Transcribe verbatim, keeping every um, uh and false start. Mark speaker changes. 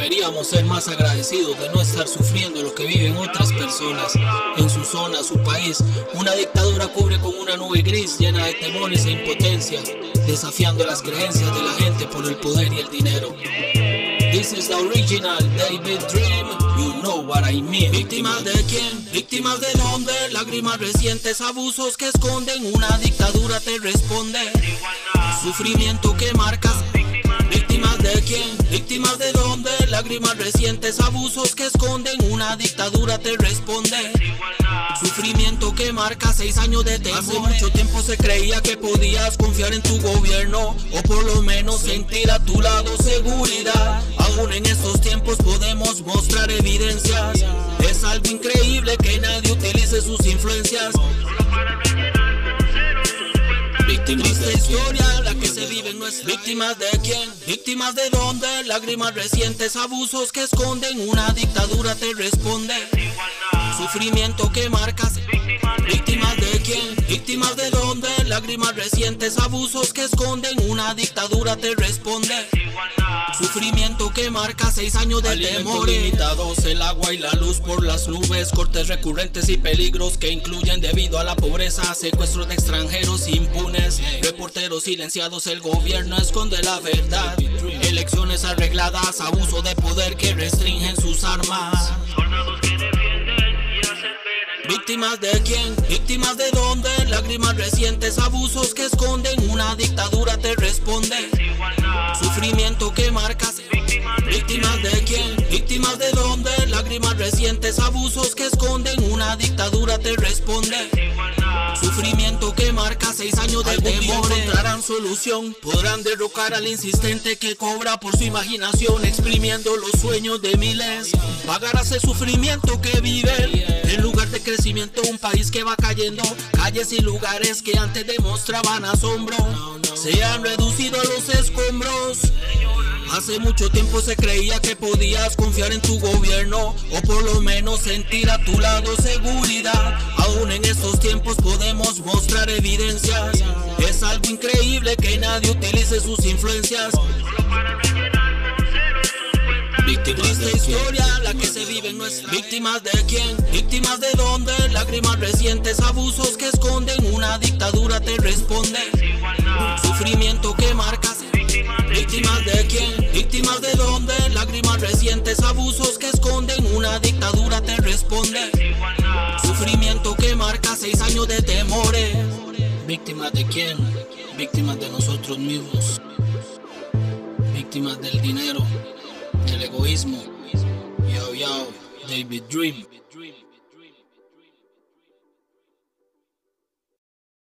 Speaker 1: Deberíamos ser más agradecidos de no estar sufriendo lo que viven otras personas en su zona, su país. Una dictadura cubre con una nube gris llena de temores e impotencia, desafiando las creencias de la gente por el poder y el dinero. This is the original David Dream, you know what I mean. ¿Víctimas de quién? ¿Víctimas de dónde? Lágrimas recientes, abusos que esconden, una dictadura te responde. Sufrimiento que marcas. ¿Víctimas de quién? ¿Víctimas de dónde? Lágrimas recientes, abusos que esconden, una dictadura te responde. Sufrimiento que marca seis años de temor. Hace mucho tiempo se creía que podías confiar en tu gobierno, o por lo menos sentir a tu lado seguridad. Aún en estos tiempos podemos mostrar evidencias. Es algo increíble que nadie utilice sus influencias. Víctimas de historia, la que se vive en nuestra. ¿Víctimas de quién? ¿Víctimas de dónde? Lágrimas recientes, abusos que esconden, una dictadura te responde. Sufrimiento que marcas. ¿Víctimas de quién? ¿Víctimas de dónde? Lágrimas recientes, abusos que esconden, una dictadura te responde. Sufrimiento que marca seis años de temor. Limitados, el agua y la luz por las nubes, cortes recurrentes y peligros que incluyen debido a la pobreza, secuestros de extranjeros impunes, reporteros silenciados, el gobierno esconde la verdad, elecciones arregladas, abuso de poder que restringen sus armas. ¿Víctimas de quién? ¿Víctimas de dónde? Lágrimas recientes, abusos que esconden, una dictadura te responde. Sufrimiento que marcas. ¿Víctimas de quién? ¿Víctimas de dónde? Lágrimas recientes, abusos que esconden, una dictadura te responde. Sufrimiento que marca seis años de temor. Encontrarán solución, podrán derrocar al insistente que cobra por su imaginación, exprimiendo los sueños de miles. Pagarás el sufrimiento que viven. En lugar de crecimiento, un país que va cayendo. Calles y lugares que antes demostraban asombro se han reducido a los escombros. Hace mucho tiempo se creía que podías confiar en tu gobierno, o por lo menos sentir a tu lado seguridad. Aún en estos tiempos podemos mostrar evidencias. Es algo increíble que nadie utilice sus influencias. Víctimas de historia, la que se vive en nuestra. ¿Víctimas de quién? ¿Víctimas de dónde? Lágrimas recientes, abusos que esconden, una dictadura te responde. Sufrimiento que marcas. ¿Víctimas de quién? ¿Víctimas de dónde? Lágrimas recientes, abusos que esconden, una dictadura te responde. Sufrimiento que marca seis años de temores. ¿Víctimas de quién? Víctimas de nosotros mismos. Víctimas del dinero, del egoísmo. Yo, yo, David Dream.